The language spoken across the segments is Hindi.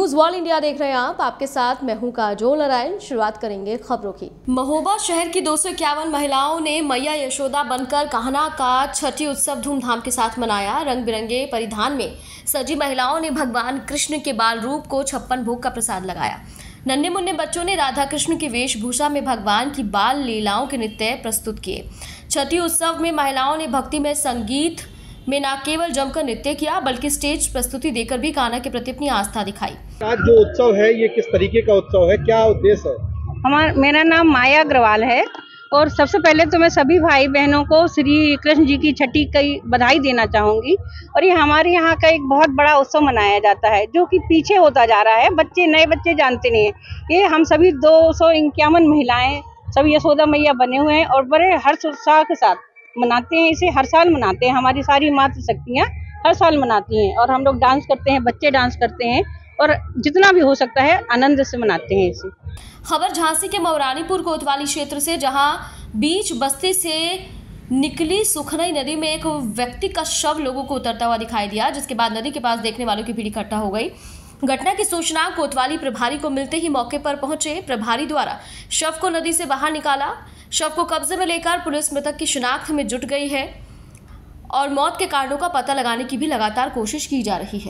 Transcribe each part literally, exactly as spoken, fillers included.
न्यूज वर्ल्ड इंडिया देख रहे हैं आप, आपके साथ मैं हूं काजोल नारायण। शुरुआत करेंगे खबरों की। महोबा शहर की दो सौ इक्यावन महिलाओं ने मैया यशोदा बनकर कहना का छठी उत्सव धूमधाम के साथ मनाया। रंग बिरंगे परिधान में सजी महिलाओं ने भगवान कृष्ण के बाल रूप को छप्पन भोग का प्रसाद लगाया। नन्हे मुन्ने बच्चों ने राधा कृष्ण की वेशभूषा में भगवान की बाल लीलाओं के नृत्य प्रस्तुत किए। छठी उत्सव में महिलाओं ने भक्ति में संगीत में न केवल जमकर नृत्य किया बल्कि स्टेज प्रस्तुति देकर भी कान्हा के प्रति अपनी आस्था दिखाई। आज जो उत्सव है ये किस तरीके का उत्सव है, क्या उद्देश्य है? हमारा मेरा नाम माया अग्रवाल है और सबसे पहले तो मैं सभी भाई बहनों को श्री कृष्ण जी की छठी की बधाई देना चाहूंगी। और ये हमारे यहाँ का एक बहुत बड़ा उत्सव मनाया जाता है जो कि पीछे होता जा रहा है, बच्चे नए बच्चे जानते नहीं है। ये हम सभी दो सौ इक्यावन महिलाएं सभी यशोदा मैया बने हुए हैं और बड़े हर्ष उत्साह के साथ मनाते हैं। इसे हर साल मनाते हैं, हमारी सारी मातृ शक्तियाँ हर साल मनाती हैं और हम लोग डांस करते हैं, बच्चे डांस करते हैं और जितना भी हो सकता है आनंद से मनाते हैं इसे। खबर झांसी के मौरानीपुर कोतवाली क्षेत्र से, जहां बीच बस्ती से निकली सुखनई नदी में एक व्यक्ति का शव लोगों को उतरता हुआ दिखाई दिया, जिसके बाद नदी के पास देखने वालों की भीड़ इकट्ठा हो गई। घटना की सूचना कोतवाली प्रभारी को मिलते ही मौके पर पहुंचे प्रभारी द्वारा शव को नदी से बाहर निकाला। शव को कब्जे में लेकर पुलिस मृतक की शिनाख्त में जुट गई है और मौत के कारणों का पता लगाने की भी लगातार कोशिश की जा रही है।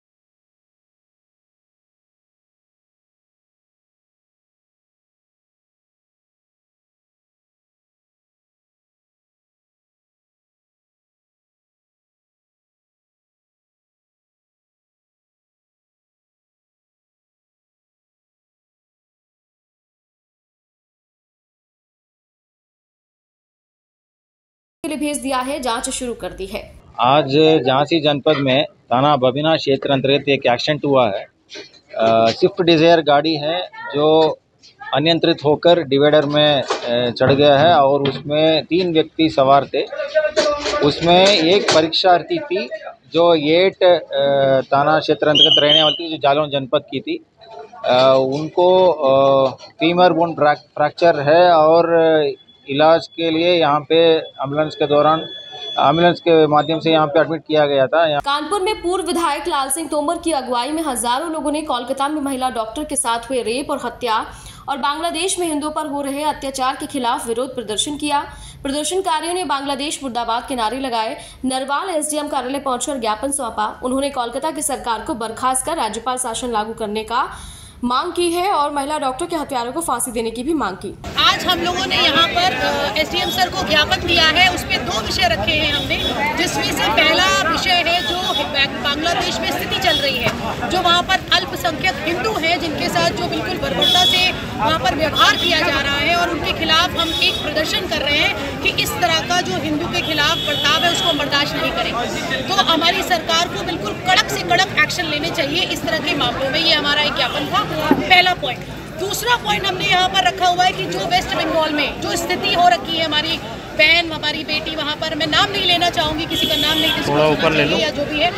के लिए भेज दिया है, जांच शुरू कर दी है। आज झांसी जनपद में थाना बबिना क्षेत्र अंतर्गत एक एक्सीडेंट हुआ है। स्विफ्ट डिजायर गाड़ी है जो अनियंत्रित होकर डिवाइडर में चढ़ गया है और उसमें तीन व्यक्ति सवार थे। उसमें एक परीक्षार्थी थी जो एट थाना क्षेत्र अंतर्गत रहने वाली थी, जो जालौन जनपद की थी। उनको फीमर बोन फ्रैक्चर है और इलाज के लिए यहाँ पे एम्बुलेंस के दौरान एम्बुलेंस के माध्यम से यहाँ पे एडमिट किया गया था। कानपुर में पूर्व विधायक लाल सिंह तोमर की अगुवाई में हजारों लोगों ने कोलकाता में महिला डॉक्टर के साथ हुए रेप और हत्या और बांग्लादेश में हिंदुओं पर हो रहे अत्याचार के खिलाफ विरोध प्रदर्शन किया। प्रदर्शनकारियों ने बांग्लादेश मुर्दाबाद के नारे लगाए। नरवाल एसडीएम कार्यालय पहुंचकर ज्ञापन सौंपा। उन्होंने कोलकाता की सरकार को बर्खास्त कर राज्यपाल शासन लागू करने का मांग की है और महिला डॉक्टर के हत्यारों को फांसी देने की भी मांग की। आज हम लोगों ने यहाँ पर एसडीएम सर को ज्ञापन दिया है। उसमें दो विषय रखे हैं हमने, जिसमें से पहला विषय है जो बांग्लादेश में स्थिति चल रही है, जो वहाँ पर अल्पसंख्यक हिंदू हैं जिनके साथ जो बिल्कुल बर्बरता से वहाँ पर व्यवहार किया जा रहा है और उनके खिलाफ हम एक प्रदर्शन कर रहे हैं कि इस तरह का जो हिंदू के खिलाफ बर्ताव है उसको बर्दाश्त नहीं करेंगे। तो हमारी सरकार को बिल्कुल कड़क से कड़क एक्शन लेने चाहिए इस तरह के मामलों में। ये हमारा एक ज्ञापन था, पहला पॉइंट। दूसरा पॉइंट हमने यहाँ पर रखा हुआ है कि जो वेस्ट बंगाल में जो स्थिति हो रखी है, हमारी बहन हमारी बेटी वहाँ पर, मैं नाम नहीं लेना चाहूंगी, किसी का नाम नहीं, थोड़ा ऊपर ले लो या जो भी है,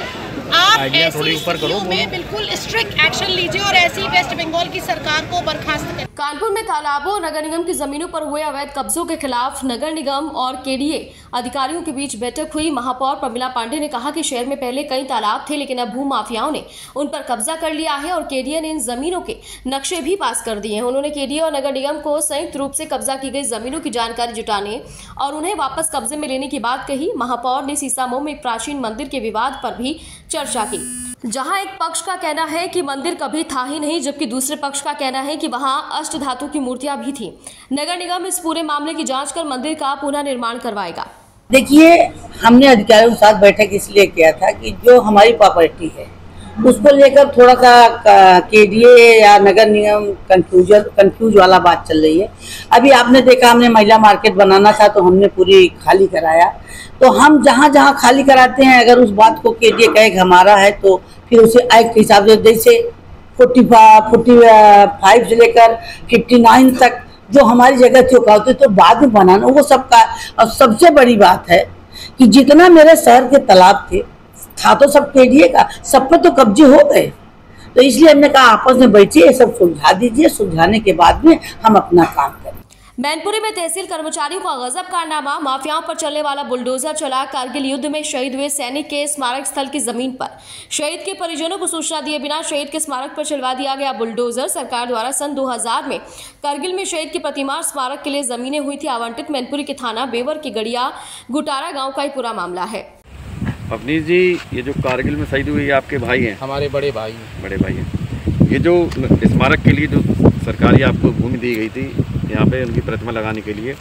आप ऐसी स्थितियों में बिल्कुल स्ट्रिक्ट एक्शन लीजिए और ऐसी वेस्ट बंगाल की सरकार को बर्खास्त करें। कानपुर में तालाबों और नगर निगम की जमीनों पर हुए अवैध कब्जों के खिलाफ नगर निगम और केडीए अधिकारियों के बीच बैठक हुई। महापौर प्रमिला पांडे ने कहा कि शहर में पहले कई तालाब थे लेकिन अब भू माफियाओं ने उन पर कब्जा कर लिया है और केडीए ने इन जमीनों के नक्शे भी पास कर दिए हैं। उन्होंने केडीए और नगर निगम को संयुक्त रूप से कब्जा की गई जमीनों की जानकारी जुटाने और उन्हें वापस कब्जे में लेने की बात कही। महापौर ने सीसामऊ में एक प्राचीन मंदिर के विवाद पर भी चर्चा की, जहां एक पक्ष का कहना है कि मंदिर कभी था ही नहीं, जबकि दूसरे पक्ष का कहना है कि वहां अष्ट धातु की मूर्तियां भी थी। नगर निगम इस पूरे मामले की जांच कर मंदिर का पुनः निर्माण करवाएगा। देखिए, हमने अधिकारियों के साथ बैठक इसलिए किया था कि जो हमारी प्रॉपर्टी है उसको लेकर थोड़ा सा केडीए या नगर निगम कंफ्यूजन कंफ्यूज वाला बात चल रही है। अभी आपने देखा, हमने महिला मार्केट बनाना था तो हमने पूरी खाली कराया। तो हम जहाँ जहाँ खाली कराते हैं, अगर उस बात को केडीए कहे कि हमारा है तो फिर उसे एक्ट के हिसाब से, जैसे फोर्टी फोर्टी फाइव से लेकर फिफ्टी नाइन तक जो हमारी जगह चुका होती तो बाद में बनाना वो सबका। और सबसे बड़ी बात है कि जितना मेरे शहर के तालाब थे था तो सब केडीए का, सब पे तो कब्जे हो गए। तो इसलिए हमने कहा आपस में बैठिए, ये सब सुलझा दीजिए, सुलझाने के बाद में हम अपना काम करें। मैनपुरी में तहसील कर्मचारियों का गजब कारनामा, माफियाओं पर चलने वाला बुलडोजर चला। कारगिल युद्ध में शहीद हुए सैनिक के स्मारक स्थल की जमीन पर शहीद के परिजनों को सूचना दिए बिना शहीद के स्मारक पर चलवा दिया गया बुलडोजर। सरकार द्वारा सन दो हज़ार में कारगिल में शहीद की प्रतिमा स्मारक के लिए जमीनें हुई थी आवंटित। मैनपुरी के थाना बेवर की गड़िया गुटारा गाँव का ही पूरा मामला है। अवनीश जी, ये जो कारगिल में शहीद हुए आपके भाई हैं? हमारे बड़े भाई बड़े भाई हैं। ये जो स्मारक के लिए जो सरकारी आपको भूमि दी गई थी यहाँ पे उनकी प्रतिमा लगाने के लिए,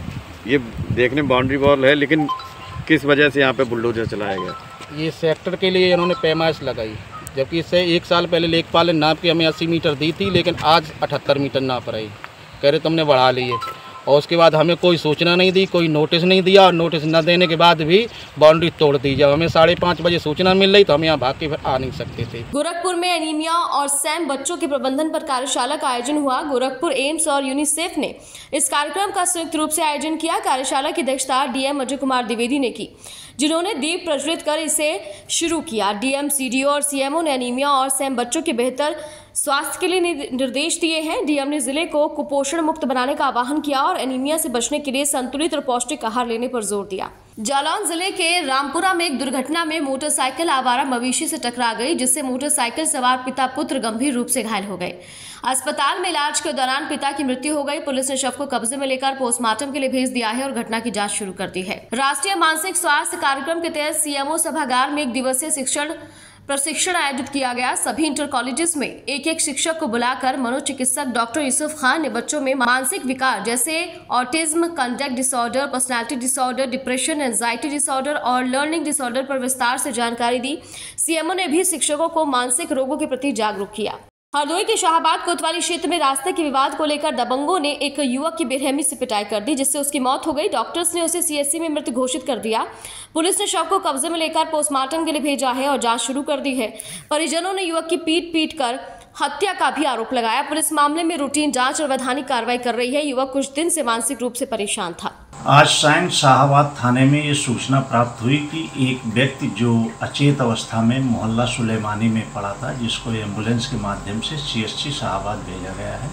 ये देखने में बाउंड्री वॉल है, लेकिन किस वजह से यहाँ पे बुलडोजर चलाया गया? ये सेक्टर के लिए इन्होंने पैमाइश लगाई, जबकि इससे एक साल पहले लेखपाल ने नाप के हमें अस्सी मीटर दी थी, लेकिन आज अठहत्तर मीटर नाप रही। कह रहे तुमने बढ़ा लिए, और उसके बाद हमें कोई सूचना नहीं दी, कोई नोटिस नहीं दिया, और नोटिस न देने के बाद भी बाउंड्री तोड़ दी। जब हमें साढ़े पाँच बजे सूचना मिल रही तो हम यहाँ भाग के फिर आ नहीं सकते थे। गोरखपुर में एनीमिया और सैम बच्चों के प्रबंधन पर कार्यशाला का आयोजन हुआ। गोरखपुर एम्स और यूनिसेफ ने इस कार्यक्रम का संयुक्त रूप से आयोजन किया। कार्यशाला की अध्यक्षता डीएम अजय कुमार द्विवेदी ने की, जिन्होंने दीप प्रज्वलित कर इसे शुरू किया। डीएम, सीडीओ और सीएमओ ने एनीमिया और सैम बच्चों के बेहतर स्वास्थ्य के लिए निर्देश दिए हैं। डीएम ने जिले को कुपोषण मुक्त बनाने का आह्वान किया और एनीमिया से बचने के लिए संतुलित और पौष्टिक आहार लेने पर जोर दिया। जालौन जिले के रामपुरा में एक दुर्घटना में मोटरसाइकिल आवारा मवेशी से टकरा गई, जिससे मोटरसाइकिल सवार पिता पुत्र गंभीर रूप से घायल हो गए। अस्पताल में इलाज के दौरान पिता की मृत्यु हो गई। पुलिस ने शव को कब्जे में लेकर पोस्टमार्टम के लिए भेज दिया है और घटना की जांच शुरू कर दी है। राष्ट्रीय मानसिक स्वास्थ्य कार्यक्रम के तहत सीएमओ सभागार में एक दिवसीय शिक्षण प्रशिक्षण आयोजित किया गया। सभी इंटर कॉलेजेस में एक एक शिक्षक को बुलाकर मनोचिकित्सक डॉक्टर यूसुफ खान ने बच्चों में मानसिक विकार जैसे autism, conduct disorder, personality disorder, depression, anxiety disorder और लर्निंग डिसऑर्डर पर विस्तार से जानकारी दी। सीएमओ ने भी शिक्षकों को मानसिक रोगों के प्रति जागरूक किया। हरदोई के शाहबाद कोतवाली क्षेत्र में रास्ते के विवाद को लेकर दबंगों ने एक युवक की बेरहमी से पिटाई कर दी, जिससे उसकी मौत हो गई। डॉक्टर्स ने उसे सीएचसी में मृत घोषित कर दिया। पुलिस ने शव को कब्जे में लेकर पोस्टमार्टम के लिए भेजा है और जांच शुरू कर दी है। परिजनों ने युवक की पीट पीट कर हत्या का भी आरोप लगाया। पुलिस मामले में रूटीन जांच और वैधानिक कार्रवाई कर रही है। युवक कुछ दिन से मानसिक रूप से परेशान था। आज सायं शाहबाद थाने में ये सूचना प्राप्त हुई कि एक व्यक्ति जो अचेत अवस्था में मोहल्ला सुलेमानी में पड़ा था, जिसको एम्बुलेंस के माध्यम से सीएचसी शाहबाद भेजा गया है।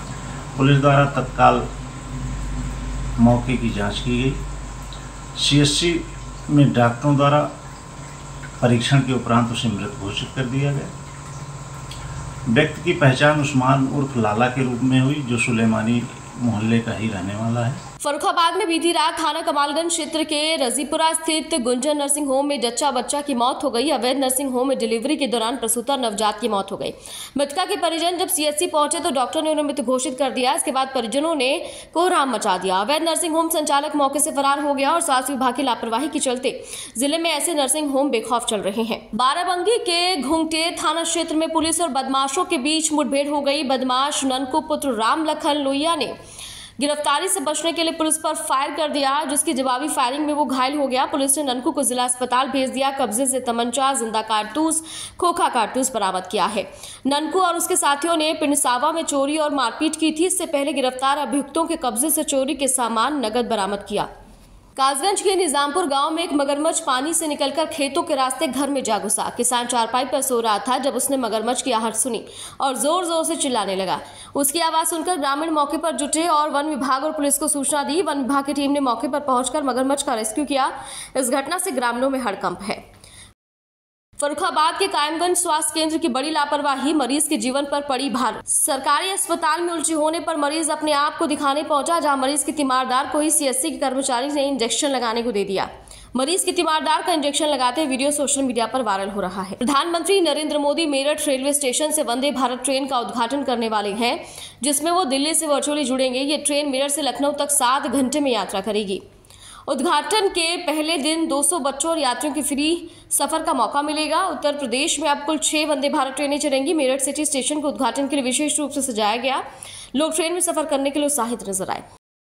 पुलिस द्वारा तत्काल मौके की जांच की गई। सीएचसी में डॉक्टरों द्वारा परीक्षण के उपरांत उसे मृत घोषित कर दिया गया। व्यक्ति की पहचान उस्मान उर्फ लाला के रूप में हुई, जो सुलेमानी मोहल्ले का ही रहने वाला है। फर्रुखाबाद में बीती रात थाना कमालगंज क्षेत्र के रजीपुरा स्थित गुंजन नर्सिंग होम में जच्चा बच्चा की मौत हो गई। अवैध नर्सिंग होम में डिलीवरी के दौरान प्रसूता नवजात की मौत हो गई। मृतका के परिजन जब सीएचसी पहुंचे तो डॉक्टर ने उन्हें मृत घोषित कर दिया। इसके बाद परिजनों ने कोहराम मचा दिया। अवैध नर्सिंग होम संचालक मौके से फरार हो गया और स्वास्थ्य विभाग की लापरवाही के चलते जिले में ऐसे नर्सिंग होम बेखौफ चल रहे हैं। बाराबंकी के घुंगटे थाना क्षेत्र में पुलिस और बदमाशों के बीच मुठभेड़ हो गई। बदमाश ननकू पुत्र राम लखन लोहिया ने गिरफ्तारी से बचने के लिए पुलिस पर फायर कर दिया, जिसकी जवाबी फायरिंग में वो घायल हो गया। पुलिस ने ननकू को जिला अस्पताल भेज दिया। कब्जे से तमंचा, जिंदा कारतूस, खोखा कारतूस बरामद किया है। ननकू और उसके साथियों ने पिंडसावा में चोरी और मारपीट की थी। इससे पहले गिरफ्तार अभियुक्तों के कब्जे से चोरी के सामान नगद बरामद किया। कासगंज के निजामपुर गांव में एक मगरमच्छ पानी से निकलकर खेतों के रास्ते घर में जा घुसा। किसान चारपाई पर सो रहा था जब उसने मगरमच्छ की आहट सुनी और जोर जोर से चिल्लाने लगा। उसकी आवाज सुनकर ग्रामीण मौके पर जुटे और वन विभाग और पुलिस को सूचना दी। वन विभाग की टीम ने मौके पर पहुंचकर मगरमच्छ का रेस्क्यू किया। इस घटना से ग्रामीणों में हड़कंप है। फर्रुखाबाद के कायमगंज स्वास्थ्य केंद्र की बड़ी लापरवाही, मरीज के जीवन पर पड़ी भार। सरकारी अस्पताल में उल्टी होने पर मरीज अपने आप को दिखाने पहुंचा, जहां मरीज की तीमारदार को ही सीएचसी के कर्मचारी ने इंजेक्शन लगाने को दे दिया। मरीज की तीमारदार का इंजेक्शन लगाते वीडियो सोशल मीडिया पर वायरल हो रहा है। प्रधानमंत्री नरेंद्र मोदी मेरठ रेलवे स्टेशन से वंदे भारत ट्रेन का उद्घाटन करने वाले हैं, जिसमें वो दिल्ली से वर्चुअली जुड़ेंगे। ये ट्रेन मेरठ से लखनऊ तक सात घंटे में यात्रा करेगी। उद्घाटन के पहले दिन दो सौ बच्चों और यात्रियों की फ्री सफर का मौका मिलेगा। उत्तर प्रदेश में अब कुल छह वंदे भारत ट्रेनें चलेंगी। मेरठ सिटी स्टेशन को उद्घाटन के लिए विशेष रूप से सजाया गया। लोग ट्रेन में सफर करने के लिए उत्साहित नजर आए।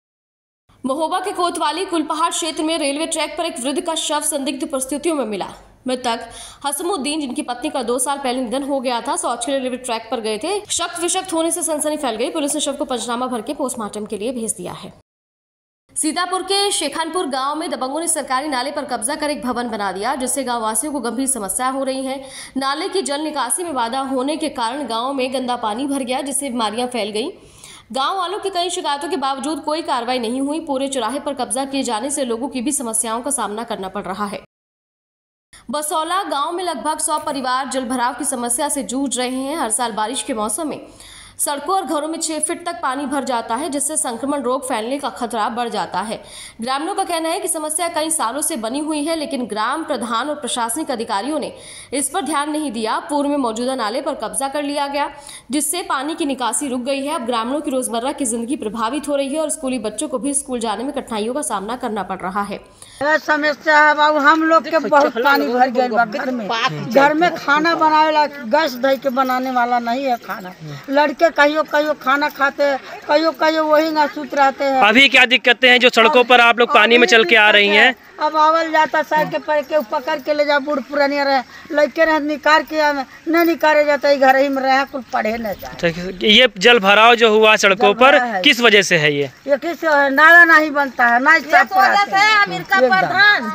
महोबा के कोतवाली कुलपहाड़ क्षेत्र में रेलवे ट्रैक पर एक वृद्ध का शव संदिग्ध परिस्थितियों में मिला। मृतक हसमुद्दीन, जिनकी पत्नी का दो साल पहले निधन हो गया था, शौच के लिए रेलवे ट्रैक पर गए थे। शक विशक्त होने से सनसनी फैल गई। पुलिस ने शव को पंचनामा भर के पोस्टमार्टम के लिए भेज दिया है। सीतापुर के शेखानपुर गांव में दबंगों ने सरकारी नाले पर कब्जा कर एक भवन बना दिया, जिससे गांव वासियों को गंभीर समस्या हो रही है। नाले की जल निकासी में बाधा होने के कारण गांव में गंदा पानी भर गया, जिससे बीमारियां फैल गई। गांव वालों की कई शिकायतों के बावजूद कोई कार्रवाई नहीं हुई। पूरे चौराहे पर कब्जा किए जाने से लोगों की भी समस्याओं का सामना करना पड़ रहा है। बसौला गांव में लगभग सौ परिवार जलभराव की समस्या से जूझ रहे हैं। हर साल बारिश के मौसम में सड़कों और घरों में छह फीट तक पानी भर जाता है, जिससे संक्रमण रोग फैलने का खतरा बढ़ जाता है। ग्रामीणों का कहना है कि समस्या कई सालों से बनी हुई है, लेकिन ग्राम प्रधान और प्रशासनिक अधिकारियों ने इस पर ध्यान नहीं दिया। पूर्व में मौजूदा नाले पर कब्जा कर लिया गया, जिससे पानी की निकासी रुक गई है। अब ग्रामीणों की रोजमर्रा की जिंदगी प्रभावित हो रही है और स्कूली बच्चों को भी स्कूल जाने में कठिनाइयों का सामना करना पड़ रहा है। समस्या है बाबू, हम लोग के बहुत पानी भर गया बा घर में। घर में खाना बनावे ला गैस धई के बनाने वाला नहीं है खाना। लड़के कहियो कहियो खाना खाते हैं, कहियो कहियो वही ना सूत रहते हैं। अभी क्या दिक्कतें हैं जो सड़कों पर आप लोग पानी में चल के आ रही हैं? अब आवल जाता साइकिल पर के पकड़ के ले जा, बूढ़ पुरानिया रहे लड़के रहे निकाल के नहीं निकाले जाता, घर ही में रहे कुछ पढ़े न जाए। ये जल भराव जो हुआ सड़कों पर किस वजह से है? ये ये किस नाला नहीं बनता है ना, अमेरिका प्रधान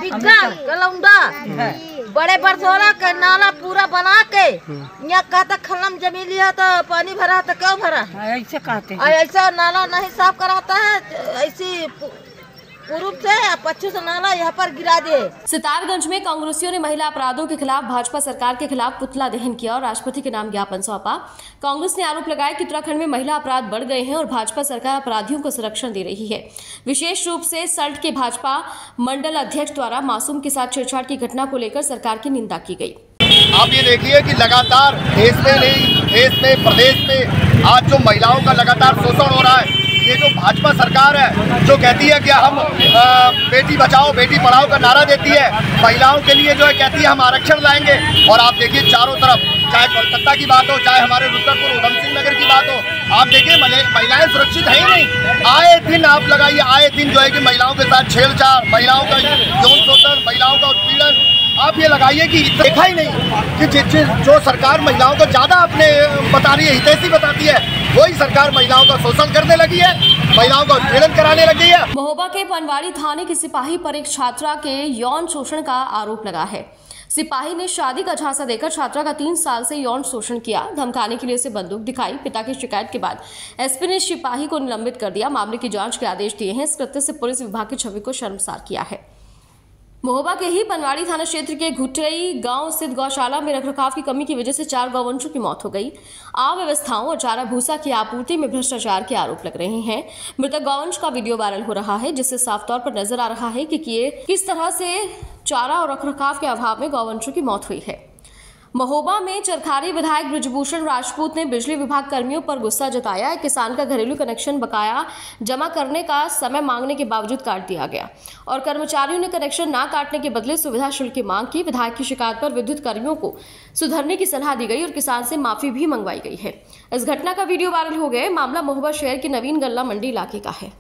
बड़े बरसोला का नाला पूरा बना के यहाँ कहता खलम जमी लिया तो पानी भरा तो क्यों भरा ऐसे कहते हैं। ऐसा नाला नहीं साफ कराता है, ऐसी पूर्व से पश्चिम से नाला यहाँ पर गिरा दिए। सितारगंज में कांग्रेसियों ने महिला अपराधों के खिलाफ भाजपा सरकार के खिलाफ पुतला दहन किया और राष्ट्रपति के नाम ज्ञापन सौंपा। कांग्रेस ने आरोप लगाया कि उत्तराखंड में महिला अपराध बढ़ गए हैं और भाजपा सरकार अपराधियों को संरक्षण दे रही है। विशेष रूप से सल्ट के भाजपा मंडल अध्यक्ष द्वारा मासूम के साथ छेड़छाड़ की घटना को लेकर सरकार की निंदा की गई। आप ये देखिए कि लगातार देश में नहीं देश में प्रदेश में आज जो महिलाओं का लगातार शोषण हो रहा है, ये जो भाजपा सरकार है जो कहती है कि हम आ, बेटी बचाओ बेटी पढ़ाओ का नारा देती है, महिलाओं के लिए जो है कहती है हम आरक्षण लाएंगे। और आप देखिए चारों तरफ, चाहे कोलकाता की बात हो, चाहे हमारे रुद्रपुर उधम सिंह नगर की बात हो, आप देखिए महिलाएं सुरक्षित है ही नहीं। आए दिन आप लगाइए, आए दिन जो है कि महिलाओं के साथ छेड़छाड़, महिलाओं का यौन शोषण, महिलाओं का उत्पीड़न, आप ये लगाइए कि देखा ही नहीं कि जिस जो सरकार महिलाओं को ज्यादा अपने बता रही है, हितैषी बताती है, वही सरकार महिलाओं का शोषण करने लगी है, महिलाओं का उत्पीड़न कराने लगी है। महोबा के पनवाड़ी थाने के सिपाही पर एक छात्रा के यौन शोषण का आरोप लगा है। सिपाही ने शादी का झांसा देकर छात्रा का तीन साल से यौन शोषण किया, धमकाने के लिए उसे बंदूक दिखाई। पिता की शिकायत के बाद एसपी ने सिपाही को निलंबित कर दिया। मामले की जांच के आदेश दिए हैं। इस कृत्य से पुलिस विभाग की छवि को शर्मसार किया है। महोबा के ही पनवाड़ी थाना क्षेत्र के घुटई गांव स्थित गौशाला में रखरखाव की कमी की वजह से चार गौवंशों की मौत हो गई। अव्यवस्थाओं और चारा भूसा की आपूर्ति में भ्रष्टाचार के आरोप लग रहे हैं। मृतक गौवंश का वीडियो वायरल हो रहा है, जिससे साफ तौर पर नजर आ रहा है कि ये किस तरह से चारा और रखरखाव के अभाव में गौवंशों की मौत हुई है। महोबा में चरखारी विधायक बृजभूषण राजपूत ने बिजली विभाग कर्मियों पर गुस्सा जताया। किसान का घरेलू कनेक्शन बकाया जमा करने का समय मांगने के बावजूद काट दिया गया और कर्मचारियों ने कनेक्शन ना काटने के बदले सुविधा शुल्क की मांग की। विधायक की शिकायत पर विद्युत कर्मियों को सुधरने की सलाह दी गई और किसान से माफी भी मंगवाई गई है। इस घटना का वीडियो वायरल हो गया। मामला महोबा शहर के नवीन गल्ला मंडी इलाके का है।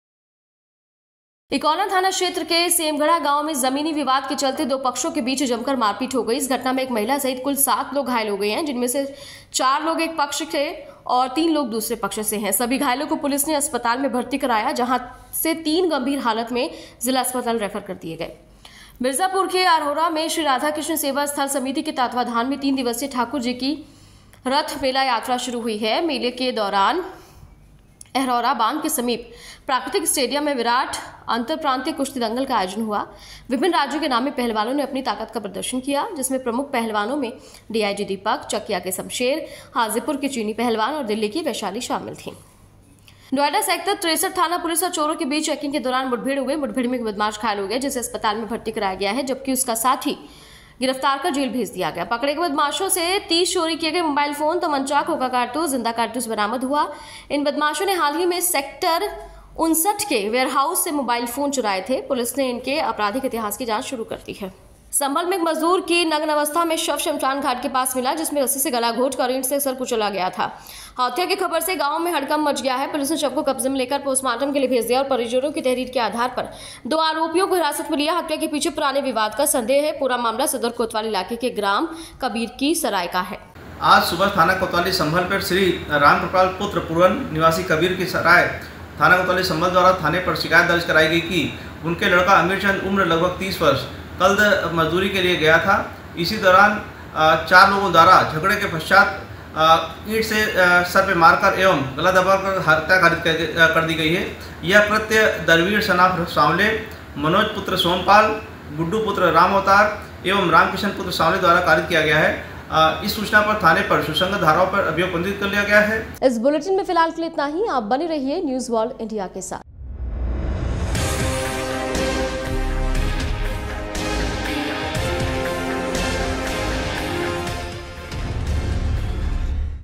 इकौला थाना क्षेत्र के सेमगढ़ा गांव में जमीनी विवाद के चलते दो पक्षों के बीच जमकर मारपीट हो गई। इस घटना में एक महिला सहित कुल सात लोग घायल हो गए हैं, जिनमें से चार लोग एक पक्ष के और तीन लोग दूसरे पक्ष से हैं। सभी घायलों को पुलिस ने अस्पताल में भर्ती कराया, जहां से तीन गंभीर हालत में जिला अस्पताल रेफर कर दिए गए। मिर्जापुर के अरहोरा में श्री राधा कृष्ण सेवा स्थल समिति के तत्वाधान में तीन दिवसीय ठाकुर जी की रथ मेला यात्रा शुरू हुई है। मेले के दौरान अहरौरा बांध के समीप प्राकृतिक स्टेडियम में विराट अंतर प्रांतीय कुश्ती दंगल का आयोजन हुआ। विभिन्न राज्यों के नामी पहलवानों ने अपनी ताकत का प्रदर्शन किया, जिसमें प्रमुख पहलवानों में डीआईजी दीपक, चकिया के शमशेर, हाजीपुर के चीनी पहलवान और दिल्ली की वैशाली शामिल थी। नोएडा सेक्टर तिरसठ थाना पुलिस और चोरों के बीच चेकिंग के दौरान मुठभेड़ हुई। मुठभेड़ में एक बदमाश घायल हो गया, जिसे अस्पताल में भर्ती कराया गया है, जबकि उसका साथी गिरफ्तार कर जेल भेज दिया गया। पकड़े गए बदमाशों से तीस चोरी किए गए मोबाइल फोन, तमंचा, खोखा कारतूस, जिंदा कारतूस बरामद हुआ। इन बदमाशों ने हाल ही में सेक्टर उनसठ के वेयरहाउस से मोबाइल फोन चुराए थे। पुलिस ने इनके आपराधिक इतिहास की जांच शुरू कर दी है। संभल में एक मजदूर की नग्न अवस्था में शव शमशान घाट के पास मिला, जिसमें रस्सी से गला घोट कर ईंट से सर कुचला गया था। हत्या की खबर से गांव में हड़कंप मच गया है। पुलिस ने शव को कब्जे में लेकर पोस्टमार्टम के लिए भेज दिया और परिजनों की तहरीर के आधार पर दो आरोपियों को हिरासत में लिया। हत्या के पीछे पुराने विवाद का संदेह है। पूरा मामला सदर कोतवाली इलाके के ग्राम कबीर की सराय का है। आज सुबह थाना कोतवाली संभल पर श्री राम कृपाल पुत्र पूरन निवासी कबीर की सराय थाना कोतवाली संभल द्वारा थाने पर शिकायत दर्ज कराई गई कि उनके लड़का अमीर चंद उम्र लगभग तीस वर्ष कल मजदूरी के लिए गया था। इसी दौरान चार लोगों द्वारा झगड़े के पश्चात ईंट से सर पे मारकर एवं गला दबाकर हत्या कारित कर दी गई है। यह कृत्य दरवीर सनाफ सांवले, मनोज पुत्र सोमपाल, गुड्डू पुत्र राम अवतार एवं रामकिशन पुत्र सांवले द्वारा कारित किया गया है। इस सूचना पर थाने पर सुसंगत धाराओं पर अभियोग पंजीकृत कर लिया गया है। इस बुलेटिन में फिलहाल के लिए इतना ही। आप बने रहिए न्यूज वर्ल्ड इंडिया के साथ।